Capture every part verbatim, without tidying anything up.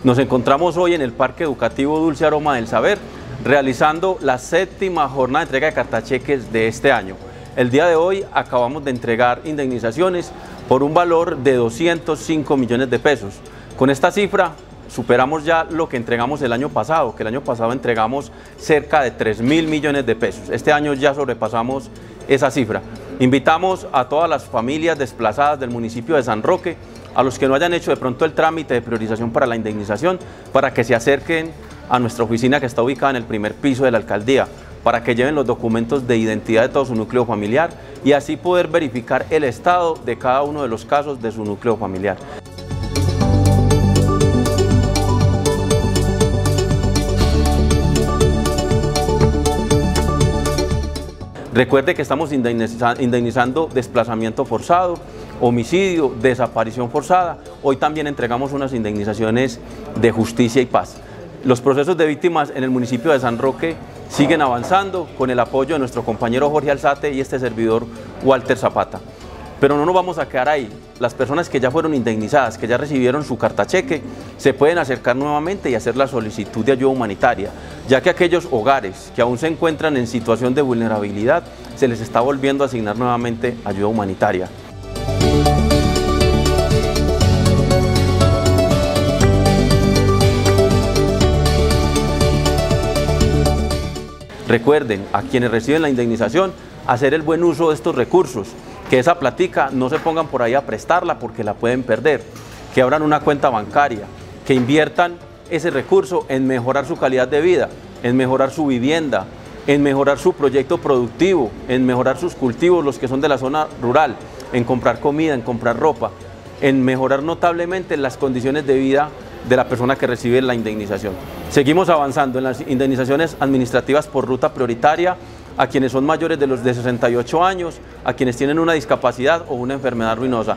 Nos encontramos hoy en el Parque Educativo Dulce Aroma del Saber, realizando la séptima jornada de entrega de cartacheques de este año. El día de hoy acabamos de entregar indemnizaciones por un valor de doscientos cinco millones de pesos. Con esta cifra superamos ya lo que entregamos el año pasado, que el año pasado entregamos cerca de tres mil millones de pesos. Este año ya sobrepasamos esa cifra. Invitamos a todas las familias desplazadas del municipio de San Roque, a los que no hayan hecho de pronto el trámite de priorización para la indemnización, para que se acerquen a nuestra oficina que está ubicada en el primer piso de la alcaldía, para que lleven los documentos de identidad de todo su núcleo familiar y así poder verificar el estado de cada uno de los casos de su núcleo familiar. Recuerde que estamos indemnizando desplazamiento forzado, homicidio, desaparición forzada. Hoy también entregamos unas indemnizaciones de justicia y paz. Los procesos de víctimas en el municipio de San Roque siguen avanzando con el apoyo de nuestro compañero Jorge Alzate y este servidor Walter Zapata. Pero no nos vamos a quedar ahí. Las personas que ya fueron indemnizadas, que ya recibieron su cartacheque, se pueden acercar nuevamente y hacer la solicitud de ayuda humanitaria, ya que aquellos hogares que aún se encuentran en situación de vulnerabilidad, se les está volviendo a asignar nuevamente ayuda humanitaria. Recuerden, a quienes reciben la indemnización, hacer el buen uso de estos recursos, que esa platica no se pongan por ahí a prestarla porque la pueden perder, que abran una cuenta bancaria, que inviertan ese recurso en mejorar su calidad de vida, en mejorar su vivienda, en mejorar su proyecto productivo, en mejorar sus cultivos, los que son de la zona rural, en comprar comida, en comprar ropa, en mejorar notablemente las condiciones de vida de la persona que recibe la indemnización. Seguimos avanzando en las indemnizaciones administrativas por ruta prioritaria a quienes son mayores de los de sesenta y ocho años, a quienes tienen una discapacidad o una enfermedad ruinosa.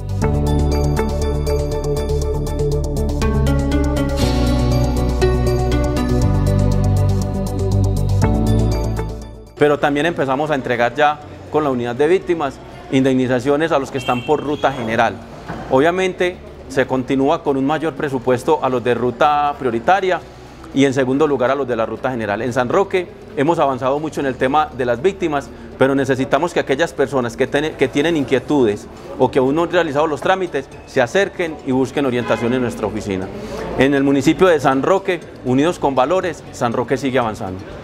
Pero también empezamos a entregar ya con la unidad de víctimas indemnizaciones a los que están por ruta general. Obviamente se continúa con un mayor presupuesto a los de ruta prioritaria y en segundo lugar a los de la ruta general. En San Roque hemos avanzado mucho en el tema de las víctimas, pero necesitamos que aquellas personas que, ten, que tienen inquietudes o que aún no han realizado los trámites se acerquen y busquen orientación en nuestra oficina. En el municipio de San Roque, unidos con valores, San Roque sigue avanzando.